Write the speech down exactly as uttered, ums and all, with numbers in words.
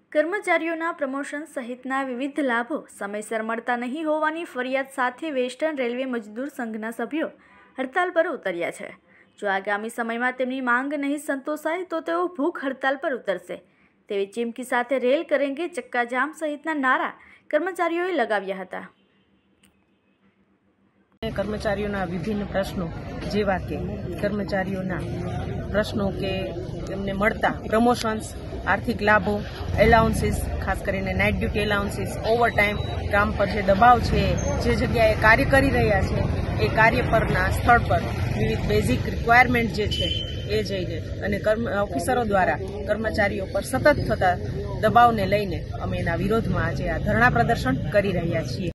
કર્મચારીઓના પ્રમોશન સહિતના વિવિધ લાભો સમયસર મળતા નહીં હોવાની ફરિયાદ સાથે વેસ્ટર્ન રેલવે મજદૂર સંઘના સભ્યો હડતાલ પર ઉતર્યા છે। જો આગામી સમયમાં તેમની માંગ નહીં સંતોષાય તો તેઓ ભૂખ હડતાલ પર ઉતરશે તેવી ચીમકી સાથે રેલ કરેંગે ચક્કાજામ સહિતના નારા કર્મચારીઓએ લગાવ્યા હતા। કર્મચારીઓના વિભિન્ન પ્રશ્નો જેવા કે કર્મચારીઓના પ્રશ્નો કે તેમને મળતા પ્રમોશન્સ, આર્થિક લાભો, એલાઉન્સીસ, ખાસ કરીને નાઇટ ડ્યુટી એલાઉન્સીસ, ઓવરટાઈમ, કામ પર જે દબાવ છે, જે જગ્યાએ કાર્ય કરી રહ્યા છે એ કાર્ય પરના સ્થળ પર વિવિધ બેઝિક રિક્વાયરમેન્ટ જે છે એ જઈને અને કર્મ ઓફિસરો દ્વારા કર્મચારીઓ પર સતત થતા દબાવને લઈને અમે એના વિરોધમાં આજે આ ધરણા પ્રદર્શન કરી રહ્યા છીએ।